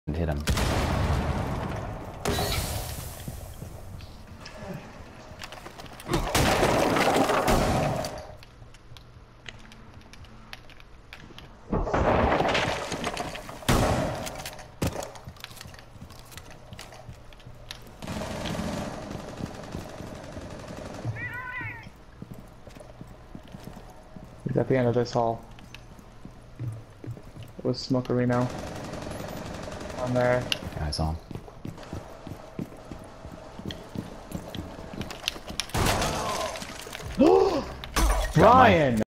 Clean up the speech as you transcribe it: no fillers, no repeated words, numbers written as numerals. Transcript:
and hit him. He's at the end of this hall. It was Smokery now. On there. Yeah, I saw him. Brian!